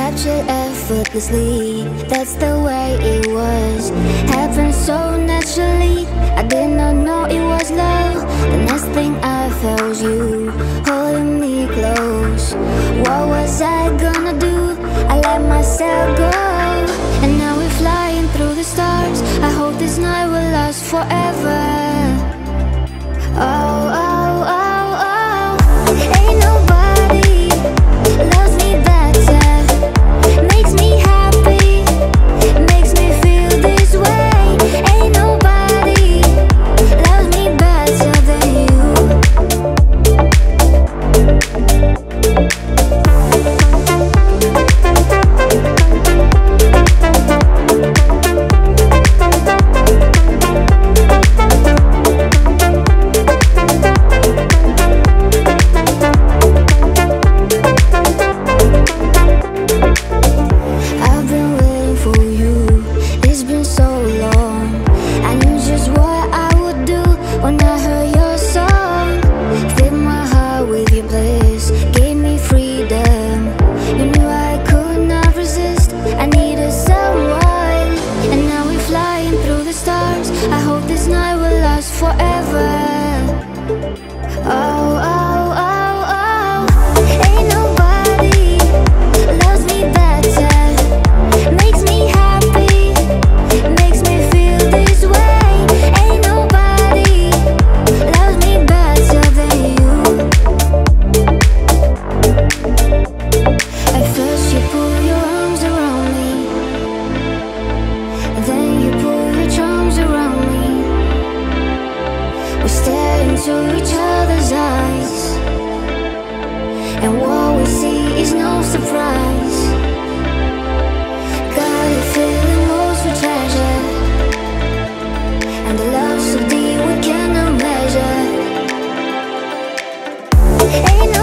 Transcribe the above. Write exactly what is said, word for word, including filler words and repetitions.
captured effortlessly. That's the way it was. Happened so naturally. I did not know it was love. The next thing I felt was you holding me close. What was I gonna do? I let myself go, and now we're flying through the stars. I hope this night will last forever. Oh, oh, oh, oh. Ain't nobody loves me better. Makes me happy, makes me feel this way. Ain't nobody loves me better than you. And what we see is no surprise. Got a feeling most we treasure, and the love so deep we cannot measure. Ain't